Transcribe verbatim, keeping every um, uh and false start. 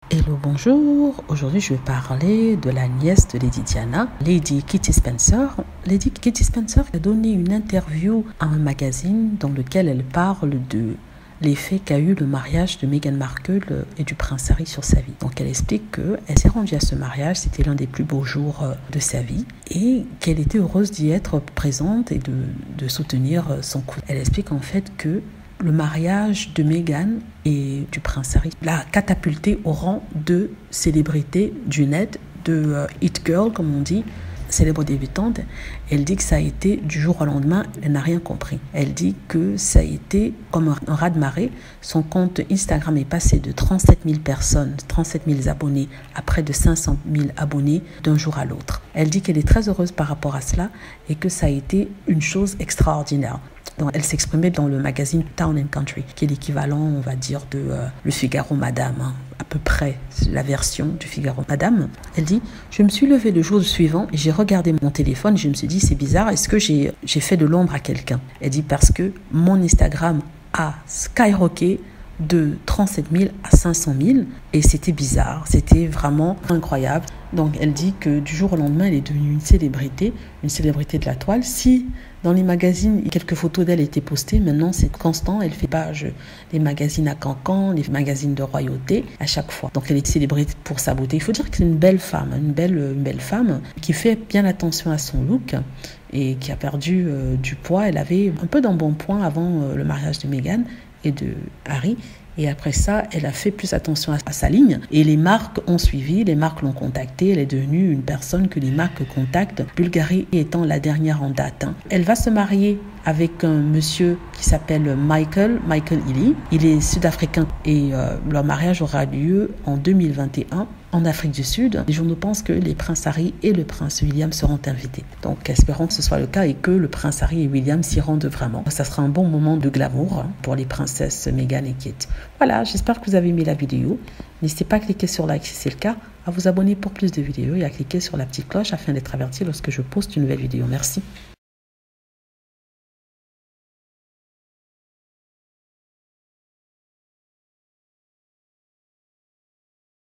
Hello, bonjour. Aujourd'hui, je vais parler de la nièce de Lady Diana, Lady Kitty Spencer. Lady Kitty Spencer a donné une interview à un magazine dans lequel elle parle de l'effet qu'a eu le mariage de Meghan Markle et du prince Harry sur sa vie. Donc, elle explique qu'elle s'est rendue à ce mariage, c'était l'un des plus beaux jours de sa vie et qu'elle était heureuse d'y être présente et de, de soutenir son couple. Elle explique en fait que le mariage de Meghan et du prince Harry l'a catapulté au rang de célébrité du net, de euh, hit girl, comme on dit, célèbre débutante. Elle dit que ça a été du jour au lendemain, elle n'a rien compris. Elle dit que ça a été comme un raz-de-marée. Son compte Instagram est passé de trente-sept mille personnes, trente-sept mille abonnés, à près de cinq cent mille abonnés d'un jour à l'autre. Elle dit qu'elle est très heureuse par rapport à cela et que ça a été une chose extraordinaire. Donc, elle s'exprimait dans le magazine Town and Country, qui est l'équivalent, on va dire, de euh, Le Figaro Madame, hein, à peu près la version du Figaro Madame. Elle dit « Je me suis levée le jour suivant et j'ai regardé mon téléphone et je me suis dit, c'est bizarre, est-ce que j'ai j'ai fait de l'ombre à quelqu'un ?» Elle dit « Parce que mon Instagram a skyrocké de trente-sept mille à cinq cent mille et c'était bizarre, c'était vraiment incroyable. » Donc elle dit que du jour au lendemain, elle est devenue une célébrité, une célébrité de la toile. Si dans les magazines, quelques photos d'elle étaient postées, maintenant c'est constant, elle fait page des magazines à cancan, les magazines de royauté à chaque fois. Donc elle est célébrée pour sa beauté. Il faut dire que c'est une belle femme, une belle, une belle femme qui fait bien attention à son look et qui a perdu euh, du poids. Elle avait un peu d'embonpoint avant euh, le mariage de Meghan et de Harry. Et après ça, elle a fait plus attention à sa ligne. Et les marques ont suivi, les marques l'ont contactée. Elle est devenue une personne que les marques contactent, Bulgari étant la dernière en date. Elle va se marier avec un monsieur qui s'appelle Michael, Michael Ealy. Il est sud-africain et euh, leur mariage aura lieu en deux mille vingt et un en Afrique du Sud. Les journaux pensent que les princes Harry et le prince William seront invités. Donc espérons que ce soit le cas et que le prince Harry et William s'y rendent vraiment. Ça sera un bon moment de glamour pour les princesses Meghan et Kate. Voilà, j'espère que vous avez aimé la vidéo. N'hésitez pas à cliquer sur like si c'est le cas, à vous abonner pour plus de vidéos et à cliquer sur la petite cloche afin d'être averti lorsque je poste une nouvelle vidéo. Merci.